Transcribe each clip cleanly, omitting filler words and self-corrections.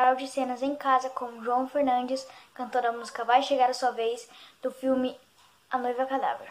Farol de Cenas em Casa com João Fernandes, cantora da música Vai Chegar a Sua Vez, do filme A Noiva Cadáver.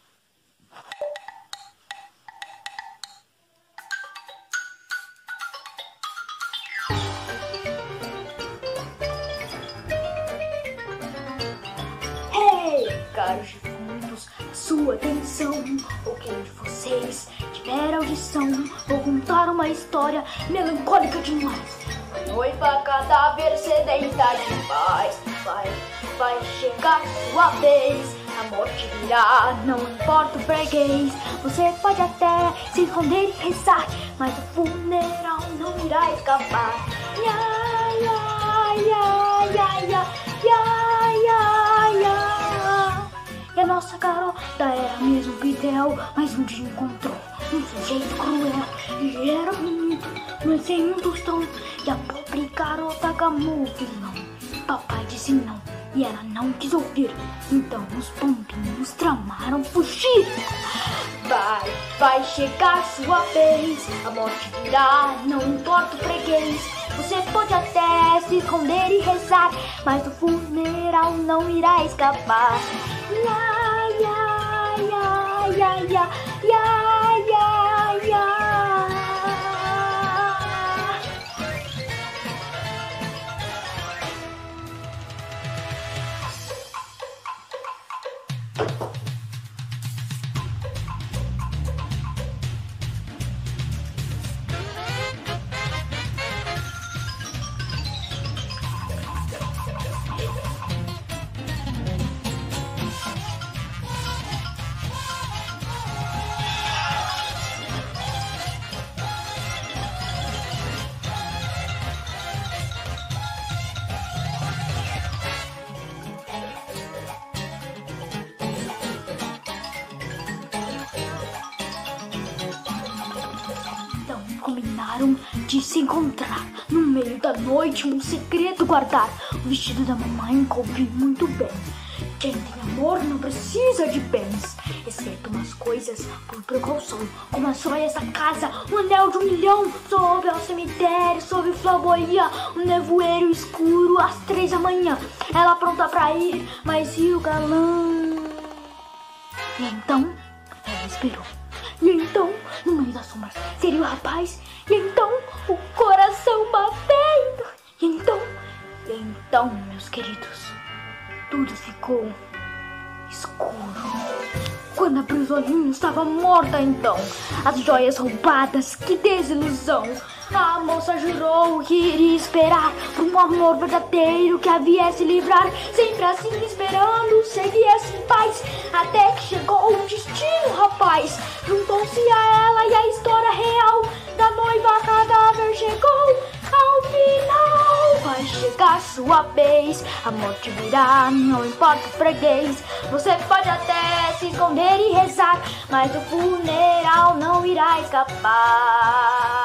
Hey, caros defuntos, a sua atenção, ou quem de vocês tiver audição, vou contar uma história melancólica demais. A noiva cadáver sedenta de paz, vai chegar sua vez, a morte virá, não importa o freguês. Você pode até se esconder e rezar, mas o funeral não irá escapar. Ya, ya, ya, ya, ya, ya, ya, ya. E a nossa garota era mesmo Fidel, mas um dia encontrou um sujeito cruel. Ele era bonito, mas sem um tostão, e a pobre garota gamou o vilão. Papai disse não, e ela não quis ouvir, então os pombinhos tramaram fugir. Vai chegar sua vez, a morte virá, não importa o freguês. Você pode até se esconder e rezar, mas o funeral não irá escapar. Ya, ya, ya, ya, ya, ya, ya, ya. Combinaram de se encontrar no meio da noite, um segredo guardar. O vestido da mamãe coube muito bem. Quem tem amor não precisa de bens, exceto umas coisas por precaução, como as joias da casa, um anel de 1 milhão. Sobe ao cemitério, sob flamboia, um nevoeiro escuro às 3 da manhã. Ela pronta pra ir, mas e o galã? E então ela esperou. E então, no meio das sombras, seria o rapaz. E então, o coração batendo. E então, meus queridos, tudo ficou escuro. Quando abriu os olhinhos, estava morta então. As joias roubadas, que desilusão. A moça jurou que iria esperar por um amor verdadeiro que a viesse livrar. Sempre assim esperando, seguia-se em paz, até que chegou o destino, rapaz. Juntou-se a ela e a história real da noiva cadáver chegou ao final. Vai chegar sua vez, a morte virá, não importa o freguês. Você pode até se esconder e rezar, mas o funeral não irá escapar.